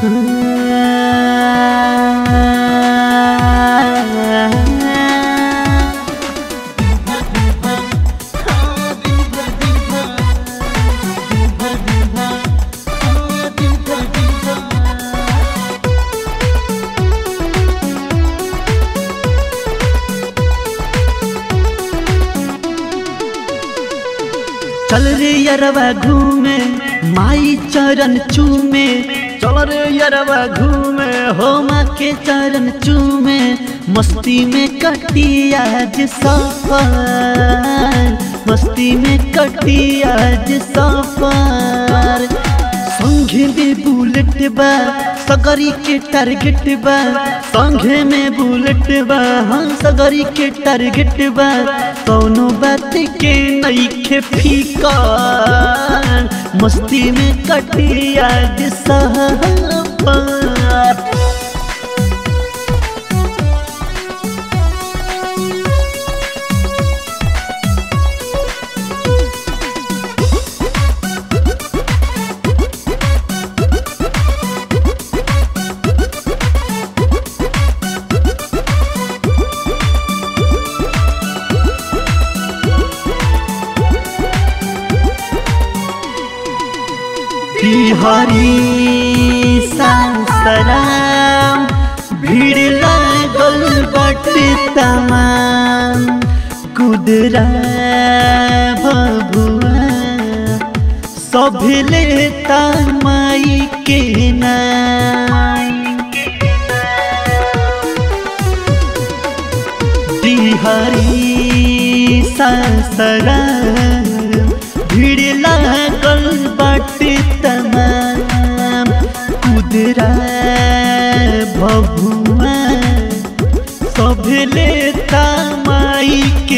चल रे यरवा घूमे माई चरण चूमे, चल रे यरवा घूमे हो माँ के चरण चूमे। मस्ती में कटी आज सफर, मस्ती में कटी आज सफर। संघे में बुलेट बा सगरी के टारगेट बा, संघे में बुलेट बा हाँ सगरी के टारगेट बा। कौनो बात के नइखे फीका, मस्ती में कटी आज सफर। हरी सासराम भीड़ लागल बाटे तमाम। कुदरा बबुआ सभे लेता माई के नाम। हरी सासराम भीड़ लागल बाटे तमाम। कुदरा बबुआ सभे लेता माई के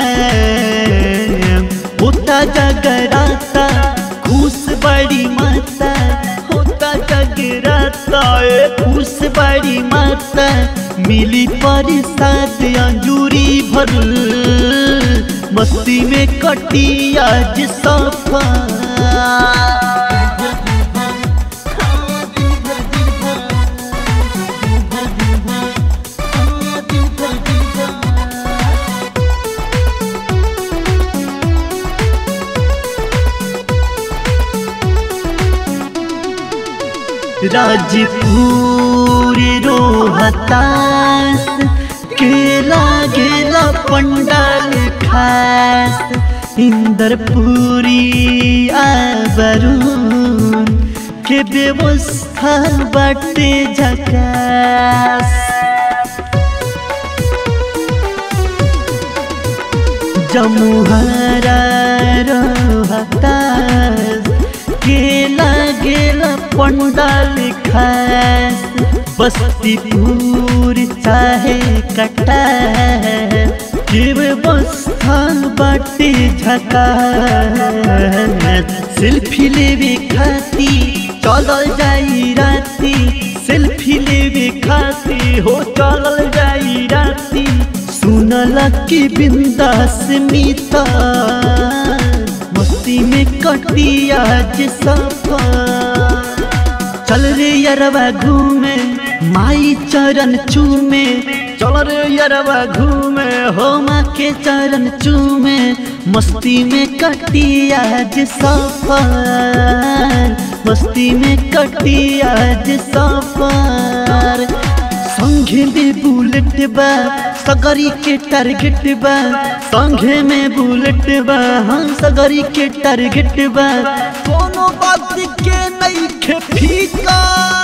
नाम। होता जगराता खुश बड़ी माता, होता जगराता खुश बड़ी माता। मिली प्रसाद अंजूरी भरल, मस्ती में कटी आज सफर। राजपुर रोहतास के लागेला पंडाल खास। इंद्रपुरी आबरून के व्यवस्था बाटे झकास। जमुहरा रोहतास के लागेला पंडाल खास। बस्तीपुर चाहे कटा के व्यवस्था बाटे झकास। सेल्फी लेवे खाती चलल जाई राती, सेल्फी लेवे खाती हो चलल जाई राती। सुनला की बिंदास मीता, मस्ती में कटी आज सफर। चल रे यरवा घूमे माई चरण चूमे, चल रे यरवा घूमे हो माँ के चरण चूमे। मस्ती में कटी आज सफर, मस्ती में कटी आज सफर। संघे में बुलेट बा सगरी के टारगेट बा, संघे में बुलेट बा हाँ सगरी के टारगेट बा। कोनो बात के नइखे फीका।